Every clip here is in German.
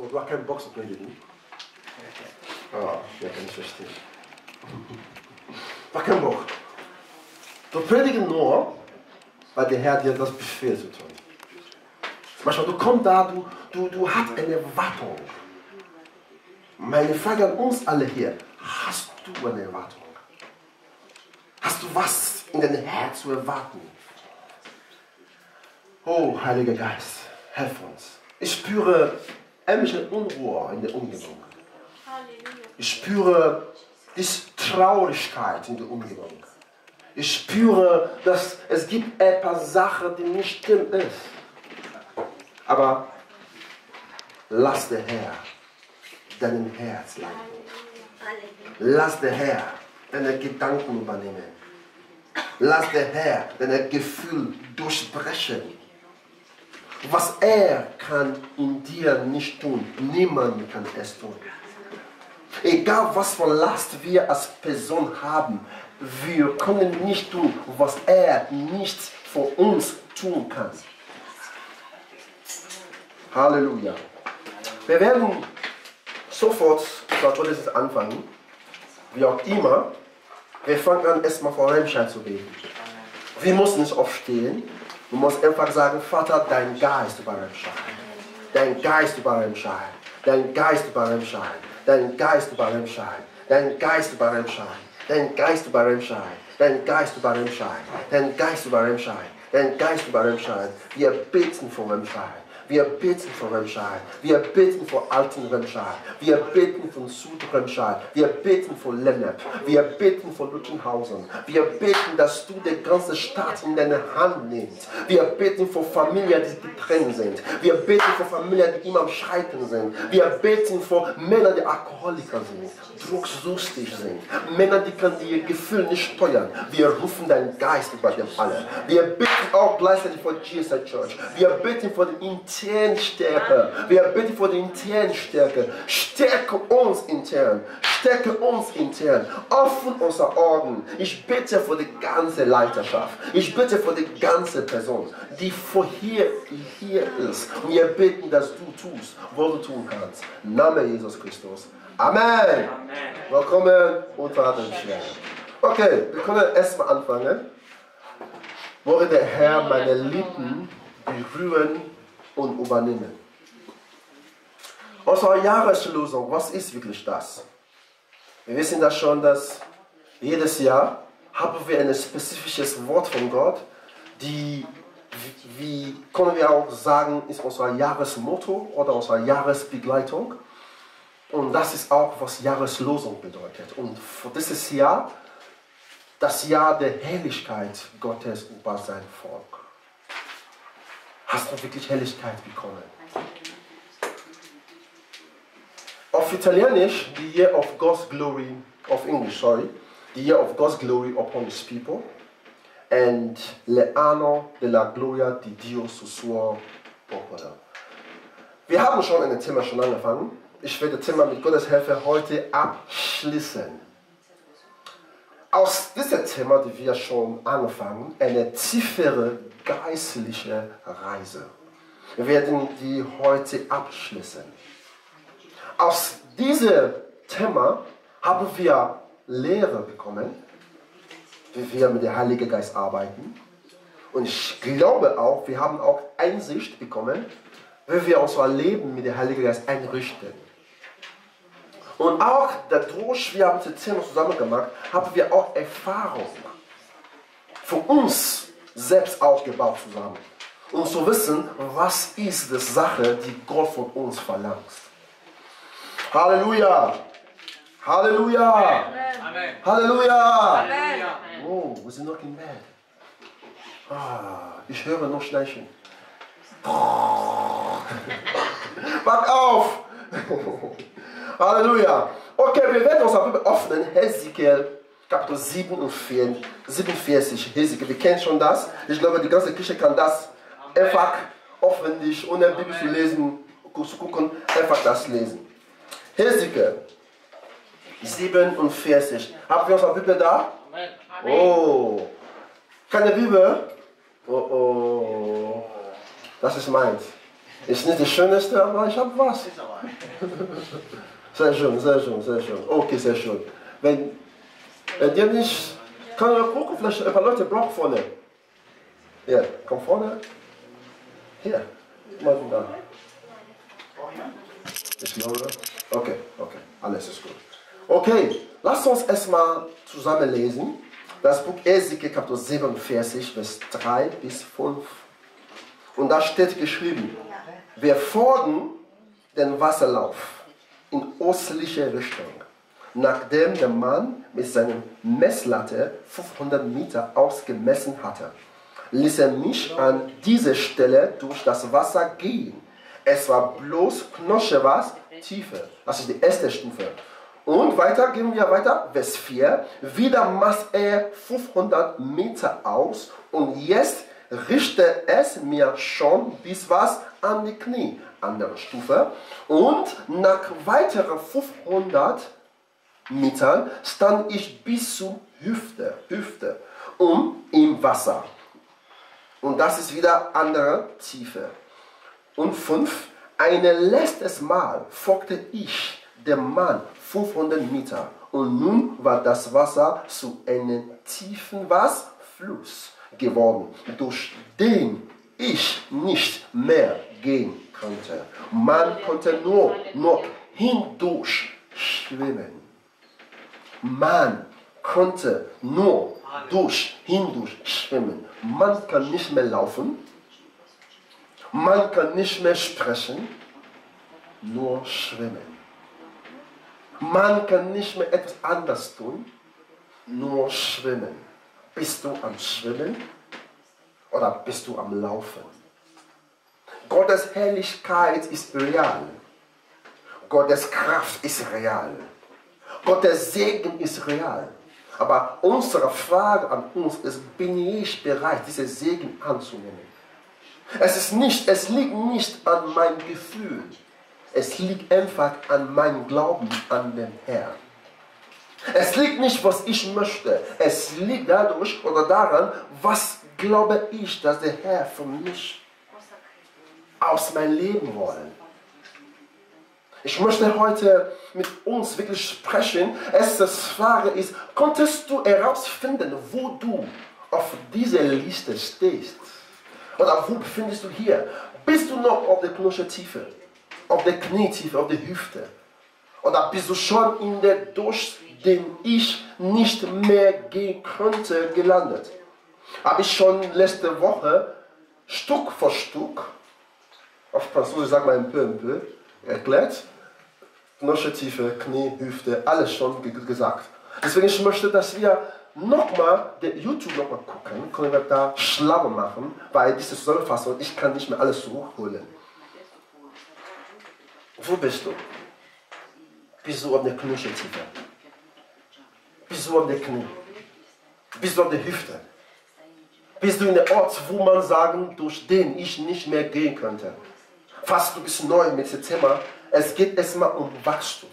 du hast keinen Bock zu predigen. Ah, ja, kann ich verstehen. Du hast keinen Bock. Du predigst nur, weil der Herr dir das befiehlt zu tun. Manchmal, du kommst da, du hast eine Erwartung. Meine Frage an uns alle hier, hast du eine Erwartung? Hast du was in deinem Herz zu erwarten? Oh, Heiliger Geist, helf uns. Ich spüre ähnliche Unruhe in der Umgebung. Ich spüre diese Traurigkeit in der Umgebung. Ich spüre, dass es gibt ein paar Sachen, die nicht stimmen ist. Aber lass der Herr dein Herz leiten. Lass der Herr deine Gedanken übernehmen. Lass der Herr deine Gefühle durchbrechen. Was er kann in dir nicht tun, niemand kann es tun. Egal was für Last wir als Person haben, wir können nicht tun, was er nicht für uns tun kann. Halleluja. Wir werden sofort anfangen, wie auch immer. Wir fangen an, erstmal vor Remscheid zu beten. Wir müssen nicht aufstehen. Du musst einfach sagen, Vater, dein Geist über Remscheid. Dein Geist über Remscheid. Dein Geist über Remscheid. Dein Geist über Remscheid. Dein Geist über Remscheid. Dein Geist über Remscheid. Dein Geist über Remscheid. Dein Geist über Remscheid. Dein Geist über Remscheid. Wir beten vor Remscheid. Wir beten für Remscheid. Wir beten für Alten Remscheid. Wir beten für Süd Remscheid. Wir beten für Lennep. Wir beten für Luttenhausen. Wir beten, dass du die ganze Stadt in deine Hand nimmst. Wir beten für Familien, die getrennt sind. Wir beten für Familien, die immer am Scheitern sind. Wir beten für Männer, die Alkoholiker sind, drucksüchtig sind. Männer, die können ihr Gefühl nicht steuern. Wir rufen deinen Geist über dem alle. Wir beten auch gleichzeitig für Jesus Church. Wir beten für die internen Stärke. Wir beten für die internen Stärke. Stärke uns intern. Stärke uns intern. Offen unsere Augen. Ich bete für die ganze Leiterschaft. Ich bete für die ganze Person, die hier ist. Und wir beten, dass du tust, was du tun kannst. Name Jesus Christus. Amen. Amen. Willkommen und Vater im Schwert. Okay, wir können erstmal anfangen. Wolle der Herr meine Lippen berühren und übernehmen. Unsere Jahreslosung, was ist wirklich das? Wir wissen das schon, dass jedes Jahr haben wir ein spezifisches Wort von Gott, die, wie können wir auch sagen, ist unser Jahresmotto oder unsere Jahresbegleitung. Und das ist auch, was Jahreslosung bedeutet. Und für dieses Jahr, das Jahr der Herrlichkeit Gottes über sein Volk. Hast du wirklich Herrlichkeit bekommen? Auf Italienisch, the year of God's glory, of English, sorry, the year of God's glory upon his people, and l'anno della gloria di Dio su suo popolo. Wir haben schon ein Thema angefangen. Ich werde das Thema mit Gottes Hilfe heute abschließen. Aus diesem Thema, die wir schon angefangen, eine tiefere geistliche Reise. Wir werden die heute abschließen. Aus diesem Thema haben wir Lehre bekommen, wie wir mit dem Heiligen Geist arbeiten. Und ich glaube auch, wir haben auch Einsicht bekommen, wie wir unser Leben mit dem Heiligen Geist einrichten. Und auch dadurch, wir haben das Thema zusammen gemacht, haben wir auch Erfahrung für uns selbst aufgebaut zusammen. Um zu wissen, was ist die Sache, die Gott von uns verlangt. Halleluja! Halleluja! Amen. Halleluja! Amen. Oh, wir sind noch im Bett. Ah, ich höre noch Schleichen. Wach auf! Halleluja! Okay, wir werden unsere Bibel öffnen. Hesekiel, Kapitel 47. Hesekiel, wir kennen schon das. Ich glaube, die ganze Kirche kann das einfach aufwendig, ohne Bibel zu lesen, zu gucken, einfach das lesen. Hesekiel 47. Haben wir unsere Bibel da? Oh! Keine Bibel? Oh oh. Das ist meins. Ist nicht das Schönste, aber ich habe was. Sehr schön, sehr schön, sehr schön. Okay, sehr schön. Wenn dir nicht, kann ich gucken, vielleicht ein paar Leute brauchen vorne. Ja, komm vorne. Hier, mal da. Ich glaube. Okay, okay, alles ist gut. Okay, lasst uns erstmal zusammen lesen. Das Buch Ezekiel, Kapitel 47, Vers 3 bis 5. Und da steht geschrieben: Wir folgen den Wasserlauf in östliche Richtung. Nachdem der Mann mit seinem Messlatte 500 Meter ausgemessen hatte, ließ er mich an diese Stelle durch das Wasser gehen. Es war bloß Knochewas Tiefe. Das ist die erste Stufe. Und weiter gehen wir weiter, Vers 4. Wieder maß er 500 Meter aus und jetzt richte es mir schon bis was an die Knie. Andere Stufe. Und nach weiteren 500 Metern stand ich bis zur Hüfte im Wasser. Und das ist wieder andere Tiefe. Und 5. Ein letztes Mal folgte ich dem Mann 500 Meter. Und nun war das Wasser zu einem tiefen Fluss geworden, durch den ich nicht mehr gehen konnte. Man konnte nur noch hindurch schwimmen. Man konnte nur hindurch schwimmen. Man kann nicht mehr laufen. Man kann nicht mehr sprechen. Nur schwimmen. Man kann nicht mehr etwas anderes tun. Nur schwimmen. Bist du am Schwimmen oder bist du am Laufen? Gottes Herrlichkeit ist real. Gottes Kraft ist real. Gottes Segen ist real. Aber unsere Frage an uns ist, bin ich bereit, diesen Segen anzunehmen? Es liegt nicht an meinem Gefühl. Es liegt einfach an meinem Glauben an den Herrn. Es liegt nicht, was ich möchte. Es liegt dadurch oder daran, was glaube ich, dass der Herr für mich aus meinem Leben wollen. Ich möchte heute mit uns wirklich sprechen. Erste Frage ist, konntest du herausfinden, wo du auf dieser Liste stehst? Oder wo befindest du hier? Bist du noch auf der Knocheltiefe, auf der Knietiefe, auf der Hüfte? Oder bist du schon in der durch den ich nicht mehr gehen könnte gelandet? Habe ich schon letzte Woche Stück für Stück, auf Französisch sagt man ein peu, erklärt. Knocheltiefe, Knie, Hüfte, alles schon gesagt. Deswegen ich möchte, dass wir nochmal YouTube nochmal gucken, können wir da schlau machen, weil diese Zusammenfassung, ich kann nicht mehr alles zurückholen. Wo bist du? Bist du auf der Knocheltiefe? Bist du auf der Knie? Bist du auf der Hüfte? Bist du in der Ort, wo man sagen, durch den ich nicht mehr gehen könnte? Fast du bist neu mit dem Thema. Es geht erstmal um Wachstum.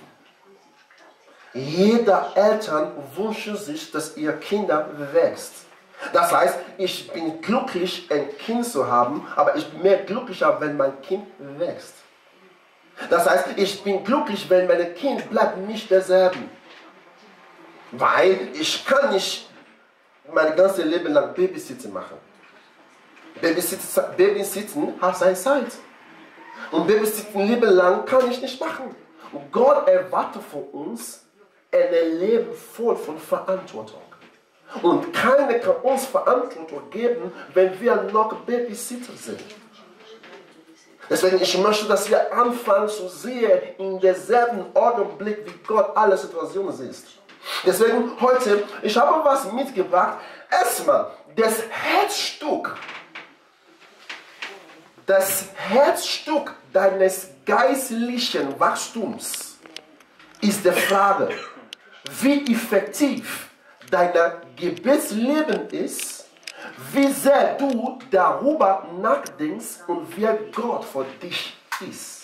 Jeder Eltern wünscht sich, dass ihr Kinder wächst. Das heißt, ich bin glücklich, ein Kind zu haben, aber ich bin mehr glücklicher, wenn mein Kind wächst. Das heißt, ich bin glücklich, wenn mein Kind bleibt nicht derselben. Weil ich kann nicht mein ganzes Leben lang Babysitten machen. Babysitten hat seine Zeit. Und Babysitten Leben lang kann ich nicht machen. Und Gott erwartet von uns ein Leben voll von Verantwortung. Und keiner kann uns Verantwortung geben, wenn wir noch Babysitter sind. Deswegen ich möchte, dass wir anfangen zu sehen, in derselben Augenblick, wie Gott alle Situationen sieht. Deswegen heute, ich habe was mitgebracht. Erstmal, das Herzstück deines geistlichen Wachstums ist die Frage, wie effektiv dein Gebetsleben ist, wie sehr du darüber nachdenkst und wer Gott für dich ist.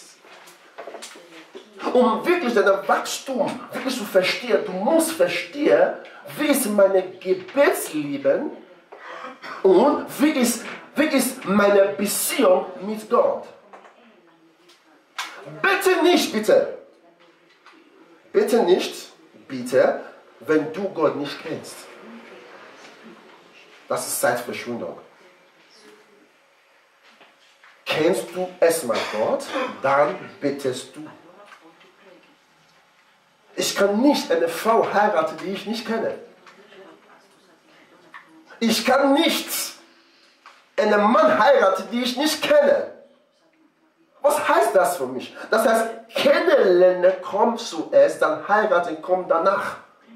Um wirklich dein Wachstum wirklich zu verstehen, du musst verstehen, wie ist mein Gebetsleben und wie ist meine Beziehung mit Gott. Bitte nicht, bitte. Bitte nicht, bitte, wenn du Gott nicht kennst. Das ist Zeitverschwendung. Kennst du erstmal Gott, dann bittest du. Ich kann nicht eine Frau heiraten, die ich nicht kenne. Ich kann nicht einen Mann heiraten, den ich nicht kenne. Was heißt das für mich? Das heißt, kennenlernen kommt zuerst, dann heiraten kommt danach.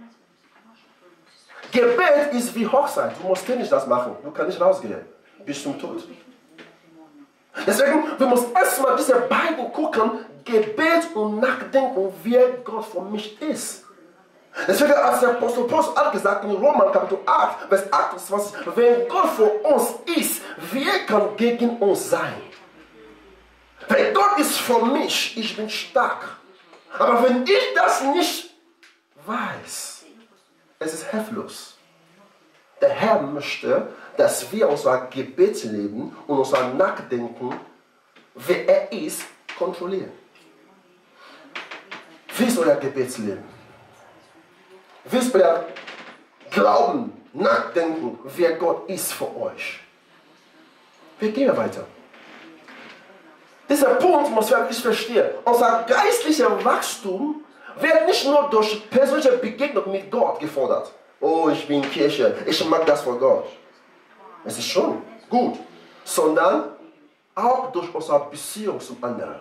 Gebet ist wie Hochzeit. Du musst nicht das machen. Du kannst nicht rausgehen. Bis zum Tod. Deswegen, wir müssen erstmal diese beiden gucken, Gebet und Nachdenken, wer Gott für mich ist. Deswegen, als der Apostel Paulus hat gesagt in Römer Kapitel 8, Vers 28, wenn Gott für uns ist, wer kann gegen uns sein? Wenn Gott ist für mich, ich bin stark. Aber wenn ich das nicht weiß, es ist hilflos. Der Herr möchte, dass wir unser Gebetsleben und unser Nachdenken, wer er ist, kontrollieren. Wie ist euer Gebetsleben? Wie ist euer Glauben, Nachdenken, wer Gott ist für euch? Wir gehen weiter. Dieser Punkt muss man wirklich verstehen. Unser geistlicher Wachstum wird nicht nur durch persönliche Begegnung mit Gott gefordert. Oh, ich bin in Kirche, ich mag das vor Gott. Es ist schon gut. Sondern auch durch unsere Beziehung zum anderen.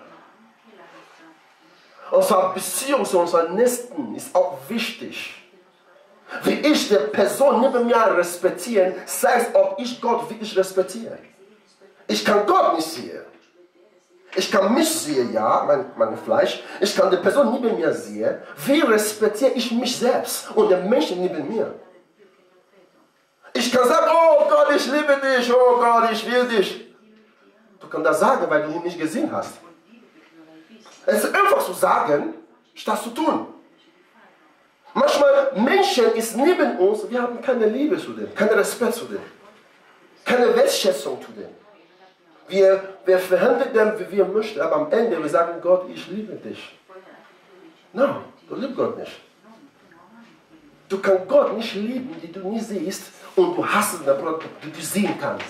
Unsere Beziehung zu unseren Nächsten ist auch wichtig. Wie ich die Person neben mir respektieren, sei es, ob ich Gott wirklich respektiere. Ich kann Gott nicht sehen. Ich kann mich sehen, ja, mein Fleisch. Ich kann die Person neben mir sehen. Wie respektiere ich mich selbst und den Menschen neben mir? Ich kann sagen, oh Gott, ich liebe dich, oh Gott, ich will dich. Du kannst das sagen, weil du ihn nicht gesehen hast. Es ist einfach zu sagen, statt zu tun. Manchmal Menschen ist neben uns, wir haben keine Liebe zu denen, keinen Respekt zu denen, keine Wertschätzung zu denen. Wir verhandeln dem, wie wir möchten, aber am Ende wir sagen, Gott, ich liebe dich. Nein, du liebst Gott nicht. Du kannst Gott nicht lieben, die du nicht siehst, und du hast den Bruder, die du sehen kannst.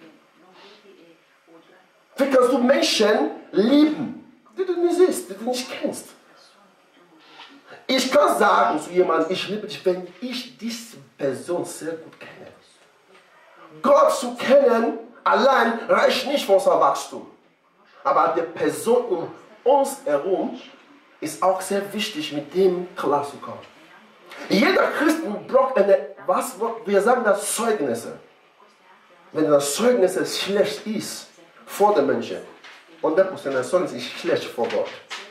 Wie kannst du Menschen lieben, die du nicht siehst, die du nicht kennst? Ich kann sagen zu jemandem, ich liebe dich, wenn ich diese Person sehr gut kenne. Gott zu kennen allein reicht nicht für unser Wachstum. Aber die Person um uns herum ist auch sehr wichtig, mit dem klarzukommen. Jeder Christ braucht wir sagen das Zeugnisse. Wenn das Zeugnis schlecht ist vor den Menschen, 100% das Zeugnis ist schlecht vor Gott.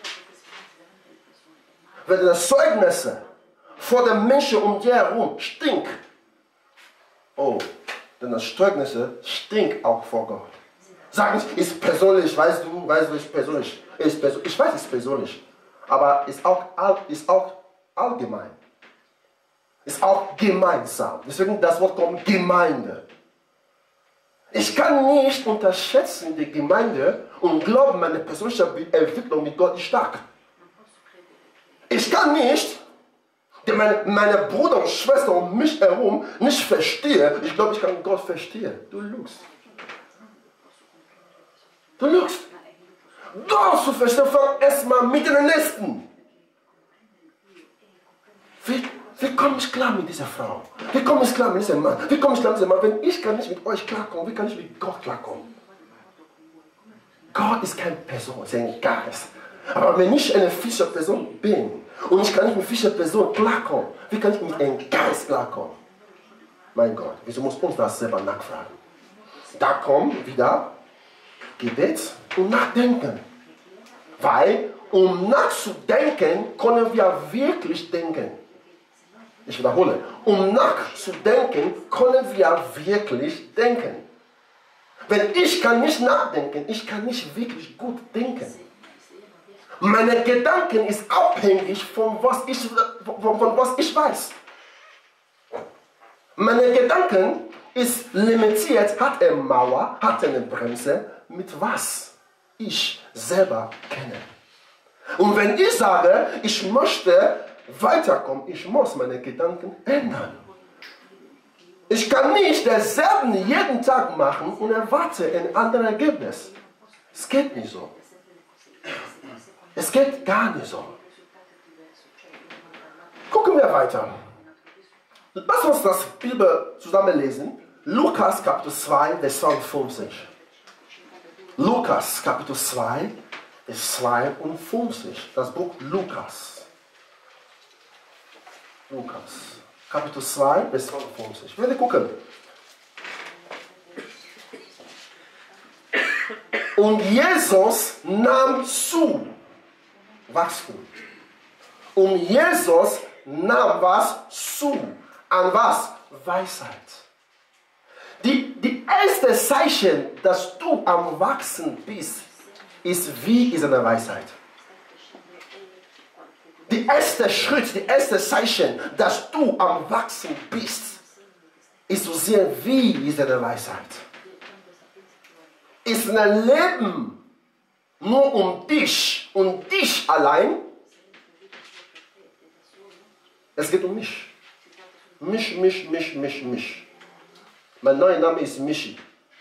Wenn das Zeugnis vor den Menschen um dir herum stinkt, oh, denn das Zeugnis stinkt auch vor Gott. Sagen Sie, ist persönlich, weißt du, ist persönlich. Ich weiß, es ist persönlich. Aber ist auch allgemein. Ist auch gemeinsam. Deswegen das Wort kommt Gemeinde. Ich kann nicht unterschätzen die Gemeinde und glauben, meine persönliche Entwicklung mit Gott ist stark. Ich kann nicht, denn meine Brüder und Schwestern um mich herum nicht verstehen. Ich glaube, ich kann Gott verstehen. Du lügst. Du lügst. Gott zu verstehen, fang erstmal mit den Nächsten. Wie komme ich klar mit dieser Frau? Wie komme ich klar mit diesem Mann? Wie komme ich klar mit diesem Mann? Wenn ich kann nicht mit euch klarkommen, wie kann ich mit Gott klarkommen? Gott ist keine Person, es ist ein Geist. Aber wenn ich eine fische Person bin und ich kann nicht mit fischer Person klarkommen, wie kann ich mit einem Geist klarkommen? Mein Gott, wieso muss uns das selber nachfragen? Da kommt wieder Gebet und Nachdenken. Weil, um nachzudenken, können wir wirklich denken. Ich wiederhole, um nachzudenken, können wir wirklich denken. Wenn ich kann nicht nachdenken, ich kann nicht wirklich gut denken. Meine Gedanken ist abhängig von was ich weiß. Meine Gedanken ist limitiert, hat eine Mauer, hat eine Bremse, mit was ich selber kenne. Und wenn ich sage, ich möchte weiterkommen, ich muss meine Gedanken ändern. Ich kann nicht dasselbe jeden Tag machen und erwarte ein anderes Ergebnis. Es geht nicht so. Es geht gar nicht so. Gucken wir weiter. Lass uns das Bibel zusammenlesen. Lukas Kapitel 2, Vers 52. Lukas Kapitel 2, Vers 52. Das Buch Lukas. Lukas Kapitel 2, Vers 52. Ich werde gucken. Und Jesus nahm zu. Wachstum. Und Jesus nahm was zu. An was? Weisheit. Die erste Zeichen, dass du am Wachsen bist, ist wie ist eine Weisheit. Der erste Schritt, die erste Zeichen, dass du am Wachsen bist, ist zu sehen, wie ist eine Weisheit. Ist ein Leben nur um dich und dich allein? Es geht um mich. Mich. Mein neuer Name ist Michi.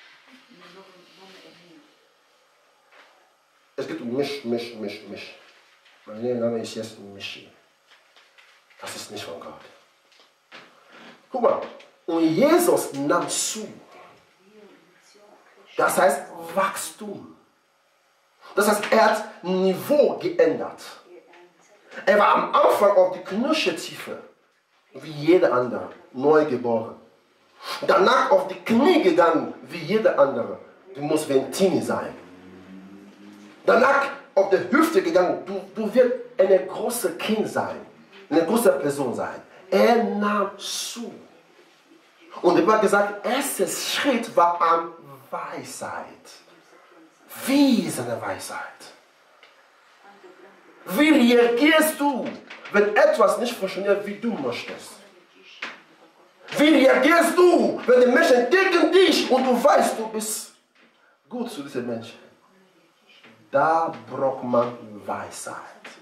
Es geht um mich. Mein neuer Name ist jetzt Michi. Das ist nicht von Gott. Guck mal, und Jesus nahm zu. Das heißt Wachstum. Das heißt, er hat Niveau geändert. Er war am Anfang auf die Knöcheltiefe, wie jeder andere, neu geboren. Danach auf die Knie gegangen, wie jeder andere. Du musst wie ein Teenie sein. Danach auf die Hüfte gegangen, du wirst eine große Kind sein, eine große Person sein. Er nahm zu. Und er hat gesagt, erster Schritt war an Weisheit. Wie ist eine Weisheit? Wie reagierst du, wenn etwas nicht funktioniert, wie du möchtest? Wie reagierst du, wenn die Menschen gegen dich und du weißt, du bist gut zu diesen Menschen? Da braucht man Weisheit.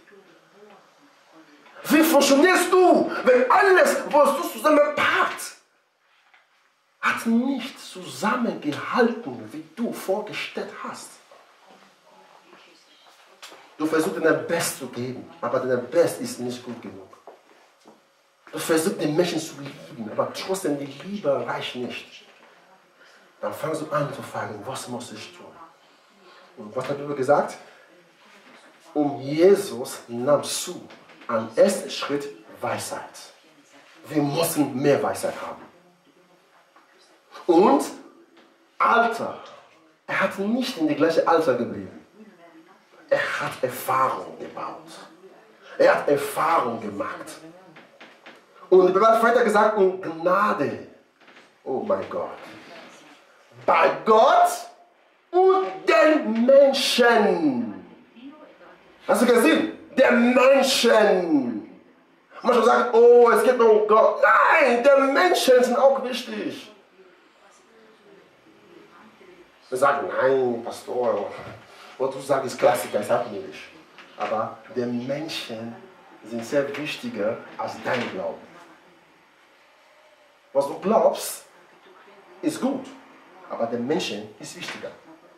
Wie funktionierst du, wenn alles, was du zusammenpackt, hat nicht zusammengehalten, wie du vorgestellt hast? Du versuchst dein Bestes zu geben, aber dein Bestes ist nicht gut genug. Du versuchst den Menschen zu lieben, aber trotzdem die Liebe reicht nicht. Dann fangst du an zu fragen, was muss ich tun? Und was hat die Bibel gesagt? Und Jesus nahm zu. Am ersten Schritt Weisheit. Wir müssen mehr Weisheit haben. Und Alter. Er hat nicht in die gleiche Alter geblieben. Er hat Erfahrung gebaut. Er hat Erfahrung gemacht. Und die Bibel hat weiter gesagt, und Gnade. Oh mein Gott. Bei Gott und den Menschen. Hast du gesehen? Der Menschen. Manchmal sagen, oh, es geht nur um Gott. Nein, der Menschen sind auch wichtig. Wir sagen, nein, Pastor, was du sagst, ist Klassiker, ich habe nicht. Aber die Menschen sind sehr wichtiger als dein Glauben. Was du glaubst, ist gut, aber der Menschen ist wichtiger.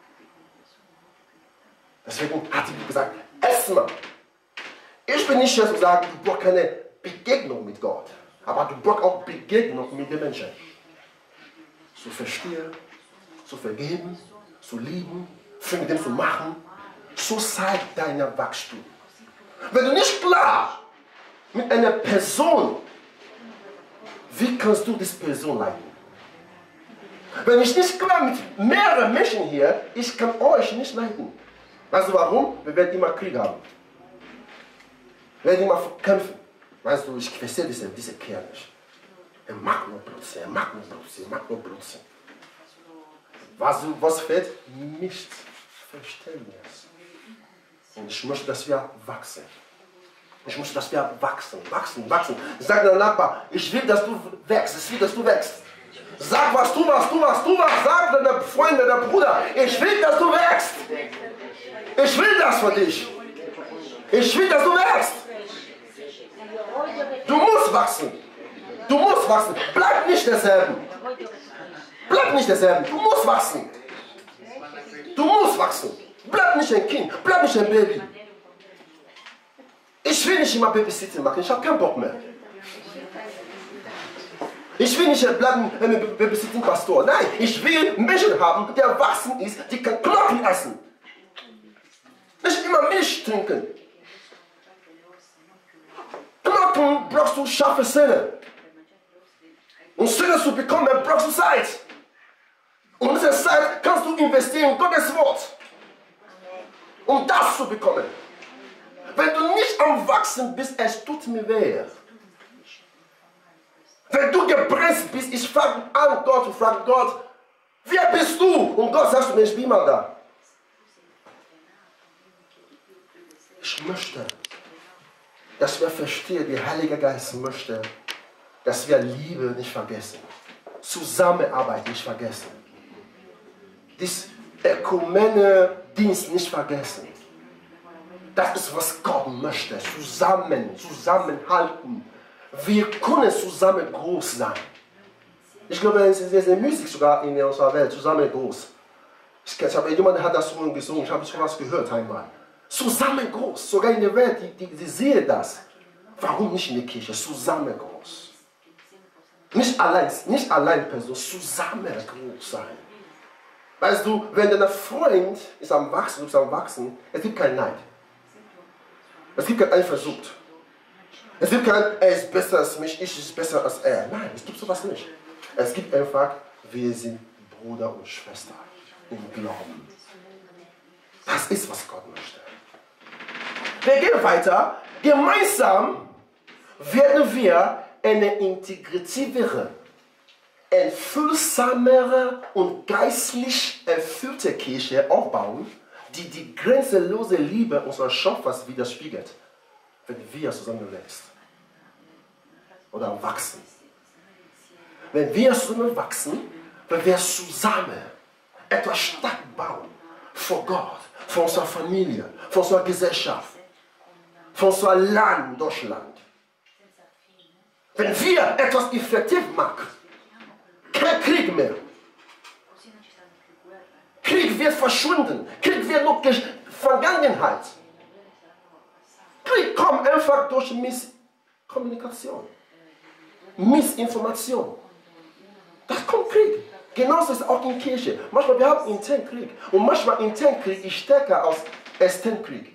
Deswegen hat sie gesagt, erstmal, ich bin nicht hier zu sagen, du brauchst keine Begegnung mit Gott, aber du brauchst auch Begegnung mit den Menschen. Zu verstehen, zu vergeben, zu lieben, viel mit dem zu machen, so zeigt dein Wachstum. Wenn du nicht klar mit einer Person, wie kannst du diese Person leiten? Wenn ich nicht klar mit mehreren Menschen hier, ich kann euch nicht leiten. Weißt du warum? Wir werden immer Krieg haben. Wir werden immer kämpfen. Weißt du, ich verstehe diese Kerl nicht. Er mag nur Blödsinn, Was fehlt? Missverständnis. Und ich möchte, dass wir wachsen. Ich möchte, dass wir wachsen. Sag deinem Nachbar, ich will, dass du wächst. Sag, was du machst. Sag deinem Freund, deinem Bruder, ich will, dass du wächst. Ich will das für dich. Ich will, dass du wächst. Du musst wachsen. Du musst wachsen. Bleib nicht derselben. Bleib nicht derselben. Du musst wachsen. Du musst wachsen. Bleib nicht ein Kind. Bleib nicht ein Baby. Ich will nicht immer Babysitting machen. Ich habe keinen Bock mehr. Ich will nicht bleiben ein Babysitting-Pastor. Nein, ich will Menschen haben, die erwachsen ist, die kann Knochen essen. Nicht immer Milch trinken. Knochen brauchst du scharfe Zähne. Um Zähne zu bekommen, brauchst du Zeit. Und diese Zeit kannst du investieren in Gottes Wort. Um das zu bekommen. Wenn du nicht am Wachsen bist, es tut mir weh. Wenn du gebremst bist, ich frage an Gott und frage Gott, wer bist du? Und Gott sagt mir, ich bin mal da. Ich möchte, dass wir verstehen, der Heilige Geist möchte, dass wir Liebe nicht vergessen, Zusammenarbeit nicht vergessen, das Ökumene-Dienst nicht vergessen. Das ist, was Gott möchte, zusammenhalten. Wir können zusammen groß sein. Ich glaube, es ist eine Musik sogar in unserer Welt, zusammen groß. Ich habe jemand hat das schon gesungen, ich habe schon was gehört einmal. Zusammen groß, sogar in der Welt, die sehen das. Warum nicht in der Kirche? Zusammen groß. Nicht allein Person, zusammen groß sein. Weißt du, wenn dein Freund ist am Wachsen, du bist am Wachsen, es gibt keinen Neid. Es gibt kein Eifersucht. Es gibt kein, er ist besser als mich, ich ist besser als er. Nein, es gibt sowas nicht. Es gibt einfach, wir sind Bruder und Schwester im Glauben. Das ist, was Gott möchte. Wir gehen weiter. Gemeinsam werden wir eine integrativere, erfüllsamere und geistlich erfüllte Kirche aufbauen, die die grenzenlose Liebe unseres Schöpfers widerspiegelt, wenn wir zusammenwachsen oder wachsen. Wenn wir zusammen wachsen, wenn wir zusammen etwas stark bauen, vor Gott, für unsere Familie, für unsere Gesellschaft, für unser Land, Deutschland. Wenn wir etwas effektiv machen, kein Krieg mehr. Krieg wird verschwinden. Krieg wird nur Vergangenheit. Krieg kommt einfach durch Misskommunikation, Missinformation. Das kommt Krieg. Genauso ist es auch in der Kirche. Manchmal wir haben internen Krieg. Und manchmal internen Krieg ist stärker als externen Krieg.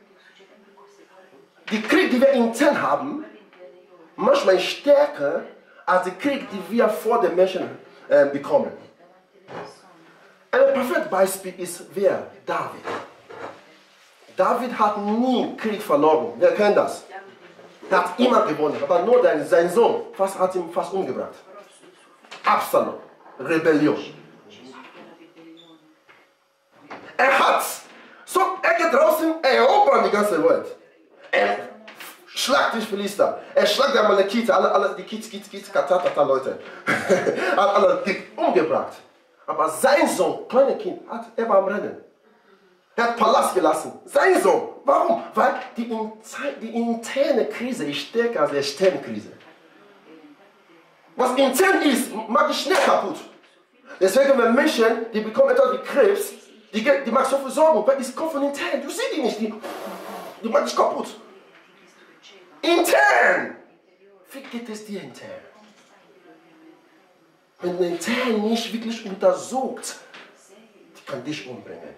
Die Krieg, die wir intern haben, manchmal ist stärker als der Krieg, die wir vor den Menschen bekommen. Ein perfektes Beispiel ist wer? David. David hat nie Krieg verloren. Wer kennt das? Er hat immer gewonnen, aber nur sein Sohn hat ihn fast umgebracht. Absalom, Rebellion. Er geht draußen, erobert die ganze Welt. Er schlagt die Philister, er schlagt die Amalekiter, alle die Kids, Katata Leute. Er hat alle umgebracht. Aber sein Sohn, kleines Kind, er war am Rennen. Er hat Palast gelassen. Sein Sohn. Warum? Weil die interne Krise ist stärker als die externe Krise. Was intern ist, macht es schnell kaputt. Deswegen, wenn Menschen, die bekommen etwas wie Krebs, die machen so viel Sorgen, weil es kommt von intern. Du siehst die nicht, die machen dich kaputt. Intern! Wie geht es dir intern? Wenn du intern nicht wirklich untersucht, die kann dich umbringen.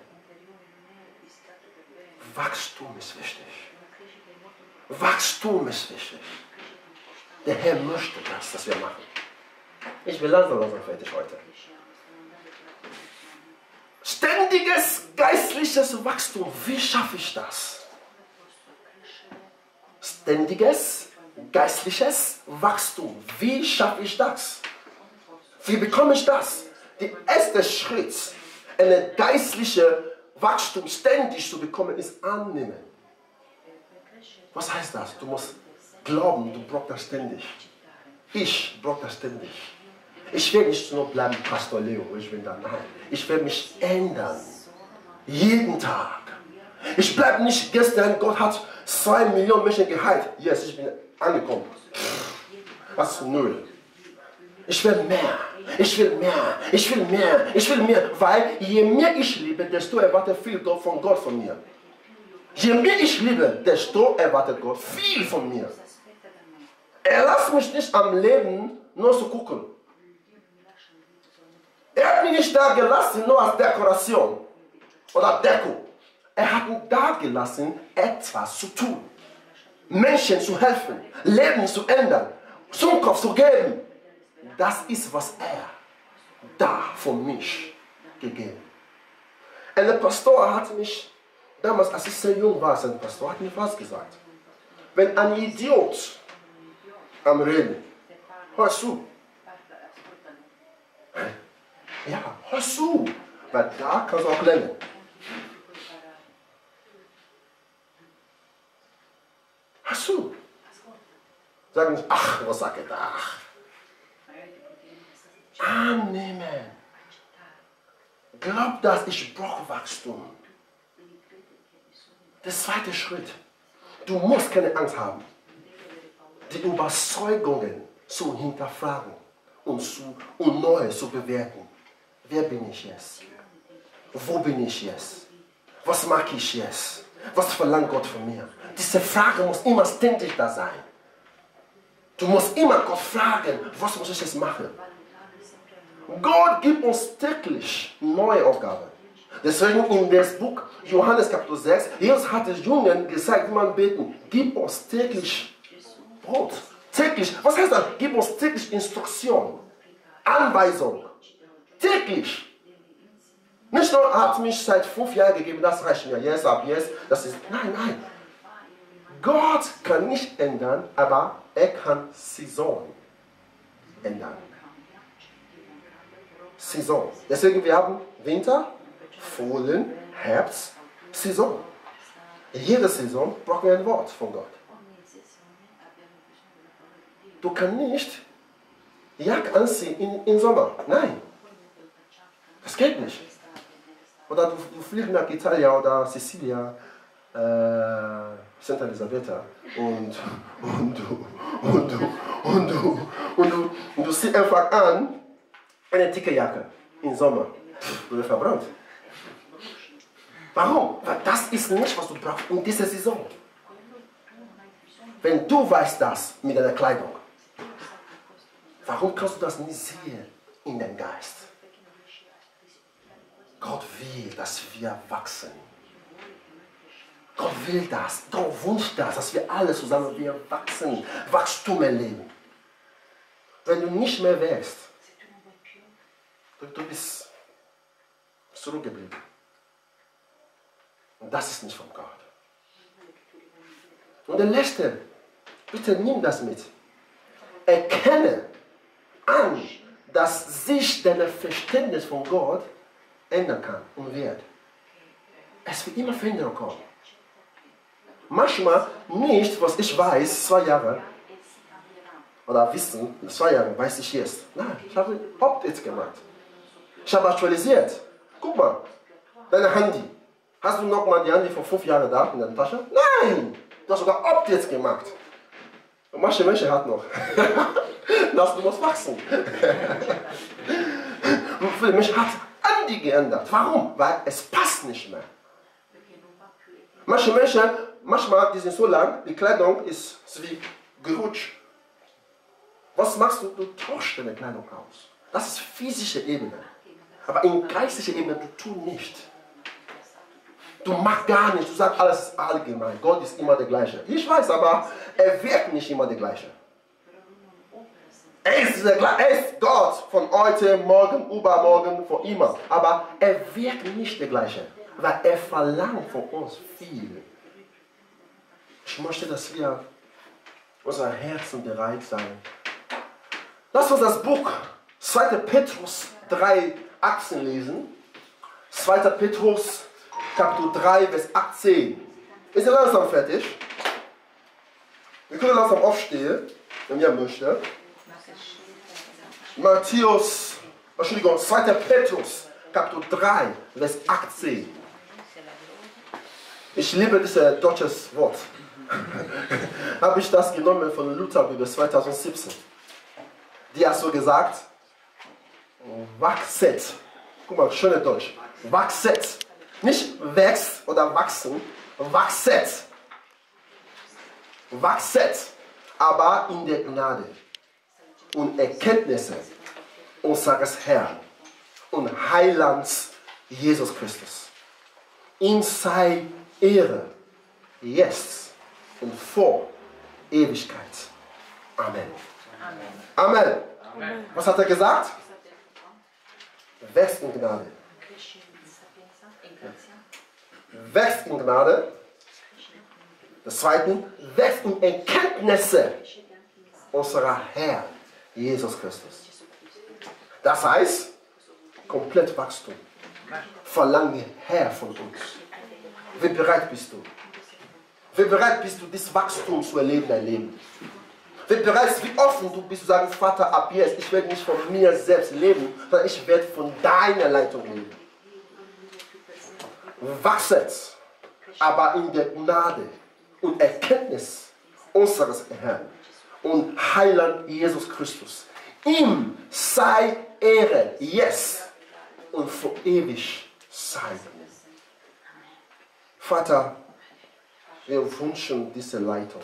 Wachstum ist wichtig. Wachstum ist wichtig. Der Herr möchte das, dass wir machen. Ich will langsam fertig heute. Ständiges geistliches Wachstum. Wie schaffe ich das? Ständiges geistliches Wachstum. Wie schaffe ich das? Wie bekomme ich das? Der erste Schritt, eine geistliche Wachstum ständig zu bekommen, ist annehmen. Was heißt das? Du musst glauben, du brauchst das ständig. Ich brauche das ständig. Ich will nicht nur bleiben Pastor Leo, ich bin da. Nein, ich will mich ändern. Jeden Tag. Ich bleibe nicht gestern, Gott hat 2 Millionen Menschen geheilt. Yes, ich bin angekommen. Was für null. Ich will mehr, ich will mehr, ich will mehr, ich will mehr. Weil je mehr ich liebe, desto erwartet viel Gott von mir. Je mehr ich liebe, desto erwartet Gott viel von mir. Er lässt mich nicht am Leben nur zu gucken. Er hat mich nicht da gelassen, nur als Dekoration oder Deko. Er hat mich da gelassen, etwas zu tun. Menschen zu helfen, Leben zu ändern, Zukunft zu geben. Das ist, was er da von mich gegeben. Und der Pastor hat mich, damals als ich sehr jung war, ein Pastor hat mir was gesagt. Wenn ein Idiot am Reden, hör zu. Ja, hör zu, weil da kannst du auch lernen. Hör zu. Sagen Sie, ach, was sagt er da? Annehmen. Glaub das, ich brauche Wachstum. Der zweite Schritt. Du musst keine Angst haben, die Überzeugungen zu hinterfragen und neu zu bewerten. Wer bin ich jetzt? Wo bin ich jetzt? Was mag ich jetzt? Was verlangt Gott von mir? Diese Frage muss immer ständig da sein. Du musst immer Gott fragen, was muss ich jetzt machen? Gott gibt uns täglich neue Aufgaben. Deswegen in das Buch Johannes Kapitel 6, Jesus hat den Jungen gesagt, wie man beten, gib uns täglich Brot. Täglich, was heißt das? Gib uns täglich Instruktion, Anweisung. Täglich. Nicht nur hat mich seit 5 Jahren gegeben, das reicht mir, yes, ab yes, das ist, nein. Gott kann nicht ändern, aber er kann Saison ändern. Saison. Deswegen wir haben Winter, Frühling, Herbst, Saison. Jede Saison brauchen wir ein Wort von Gott. Du kannst nicht Jacke anziehen im Sommer. Nein. Das geht nicht. Oder du fliegst nach Italien oder Sizilien, Santa Elisabetta und du ziehst einfach an eine dicke Jacke im Sommer. Du wirst verbrannt. Warum? Weil das ist nicht, was du brauchst in dieser Saison. Wenn du weißt das mit deiner Kleidung, warum kannst du das nicht sehen in deinem Geist? Gott will, dass wir wachsen. Gott will das. Gott wünscht das, dass wir alle zusammen wachsen, Wachstum erleben. Wenn du nicht mehr wächst, du bist zurückgeblieben. Und das ist nicht von Gott. Und der letzte, bitte nimm das mit. Erkenne an, dass sich dein Verständnis von Gott ändern kann und wird. Es wird immer Veränderung kommen. Manchmal nicht, was ich weiß, 2 Jahre oder wissen, 2 Jahre weiß ich jetzt. Nein, ich habe Updates gemacht. Ich habe aktualisiert. Guck mal, deine Handy. Hast du noch mal die Handy von 5 Jahren da in der Tasche? Nein! Du hast sogar Updates gemacht. Und manche Menschen hat noch. Du musst wachsen. Und viele Menschen hat Handy geändert. Warum? Weil es passt nicht mehr. Manche Menschen, manchmal, die sind so lang, die Kleidung ist wie gerutscht. Was machst du? Du tauschst deine Kleidung aus. Das ist physische Ebene. Aber in geistlicher Ebene, du tust nicht. Du machst gar nichts, du sagst alles allgemein. Gott ist immer der gleiche. Ich weiß, aber er wird nicht immer der gleiche. Er ist Gott von heute, morgen, übermorgen, von immer. Aber er wird nicht der gleiche, weil er verlangt von uns viel. Ich möchte, dass wir unser Herzen bereit sein. Lass uns das Buch 2. Petrus 3,18 lesen. 2. Petrus Kapitel 3, Vers 18. Ist ja langsam fertig. Wir können langsam aufstehen, wenn ihr möchtet. Entschuldigung, 2. Petrus Kapitel 3, Vers 18. Ich liebe dieses deutsches Wort. Habe ich das genommen von Lutherbibel 2017. Die hat so gesagt, wachset. Guck mal, schöne Deutsch. Wachset. Nicht wächst oder wachsen, wachset. Wachset. Aber in der Gnade und Erkenntnisse unseres Herrn und Heilands Jesus Christus. Ihm sei Ehre, jetzt und vor Ewigkeit. Amen. Amen. Amen. Was hat er gesagt? Wächst in Gnade. Wächst in Gnade. Das Zweite, wächst in Erkenntnisse unserer Herr Jesus Christus. Das heißt, komplett Wachstum. Verlange Herr von uns. Wie bereit bist du? Wie bereit bist du, dieses Wachstum zu erleben, dein Leben? Wie offen du bist zu sagen, Vater, ab jetzt, ich werde nicht von mir selbst leben, sondern ich werde von deiner Leitung leben. Wachset, aber in der Gnade und Erkenntnis unseres Herrn und Heiland Jesus Christus. Ihm sei Ehre, jetzt und für ewig sein. Vater, wir wünschen diese Leitung.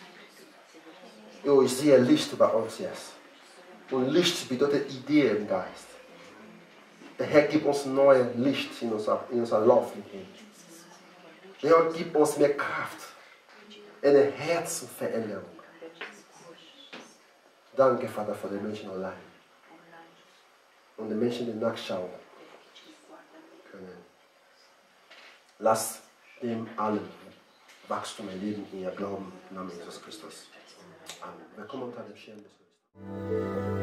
Ich sehe Licht bei uns jetzt. Und Licht bedeutet Idee im Geist. Der Herr gibt uns neues Licht in unser Laufen hin. Der Herr gibt uns mehr Kraft. Eine Herzensveränderung. Danke, Vater, für die Menschen allein. Und die Menschen, die nachschauen können. Lass dem allen Wachstum erleben in ihr Glauben im Namen Jesus Christus. Amen. Willkommen unter dem Schirm des Höchsten.